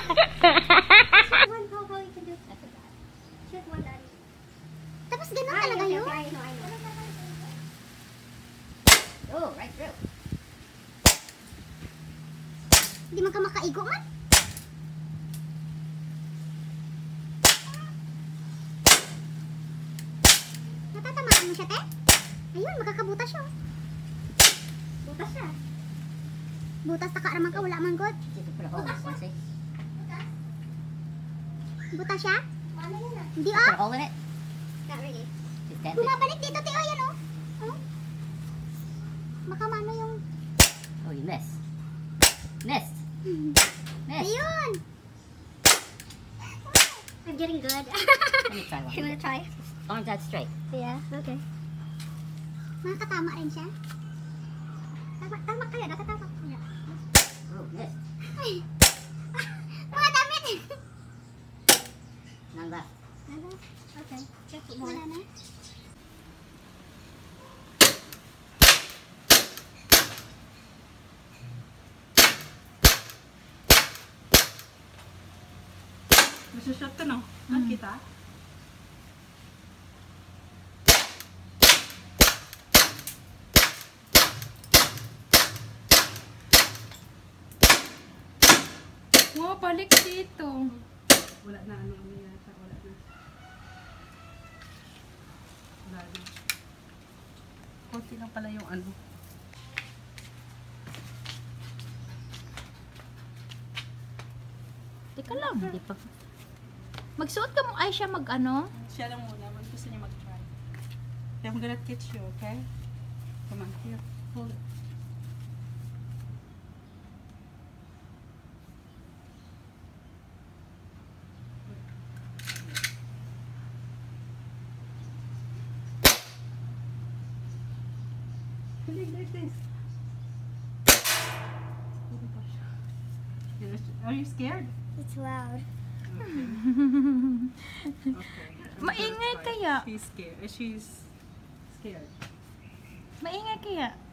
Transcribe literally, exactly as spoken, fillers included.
one, how, how you can do that? Shoot one, daddy. Tapos ganun Ah, talaga okay, yun? okay, I know, I know. Oh, right through. Hindi man ka makaigo man? Natatamaan mo siya, te? Ayun, makakabutas siya. Butas siya. Butas taka raman ka, wala man god. Dito pala hole, one six. Butas siya? Ano yun ah? Hindi Put ah. a hole in it? Not really. Just dent it. Bumabalik dito, te. Oh, yan oh. Oh. Baka mano yung... Oh, you missed. Missed. Missed. Ayun! I'm getting good. Let me try one. You wanna try? Arms out straight. Yeah, okay. Makakatama rin siya. Tama, tama kaya, nakatama kaya. Oh, missed. Ay! Mga damit! None left. Ano? Okay. Check it muna na. Masushoot ka no? Nakita? Wow, balik dito. Wala na ano ano yata. Wala na. Wala na. Konti lang pala yung ano. Teka lang, hindi pa. Magsuot ka mo ay siya mag ano? Siya lang muna. Wala gusto niya mag-try. I'm gonna teach you, okay? Come on, here. Hold it. Like this. Are you scared? It's loud. Okay. Okay. Maingay kaya? She's scared. She's scared. Maingay kaya?